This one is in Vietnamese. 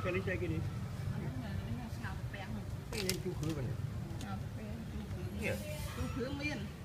cái đi chơi cái đi xào bèn cái chú khứ bên này chú khứ miên